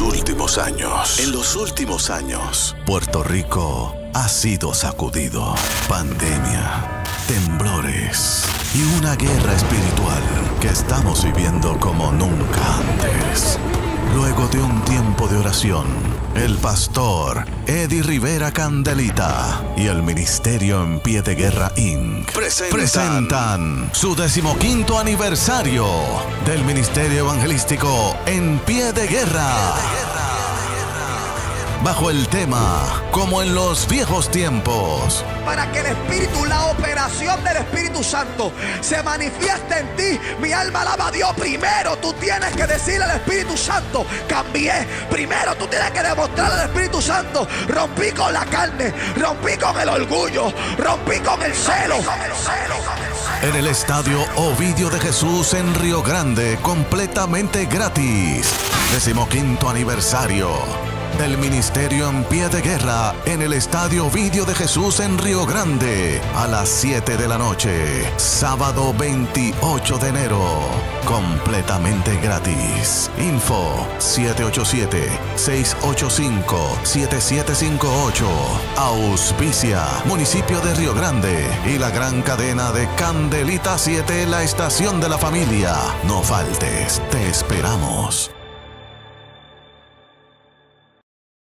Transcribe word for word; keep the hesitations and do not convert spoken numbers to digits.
últimos años, en los últimos años, Puerto Rico ha sido sacudido. Pandemia, temblores y una guerra espiritual que estamos viviendo como nunca antes. Luego de un tiempo de oración, el pastor Eddie Rivera Candelita y el Ministerio En Pie de Guerra incorporated presentan, presentan su decimoquinto aniversario del Ministerio Evangelístico En Pie de Guerra. Bajo el tema, como en los viejos tiempos. Para que el Espíritu, la operación del Espíritu Santo se manifieste en ti, mi alma alaba a Dios. Primero tú tienes que decirle al Espíritu Santo, cambié. Primero tú tienes que demostrarle al Espíritu Santo, rompí con la carne, rompí con el orgullo, rompí con el celo. En el Estadio Ovidio de Jesús en Río Grande, completamente gratis. Decimoquinto aniversario del Ministerio En Pie de Guerra en el Estadio Ovidio de Jesús en Río Grande a las siete de la noche, sábado veintiocho de enero, completamente gratis. Info siete ocho siete, seis ocho cinco, siete siete cinco ocho. Auspicia Municipio de Río Grande y la gran cadena de Candelita siete, la estación de la familia. No faltes, te esperamos.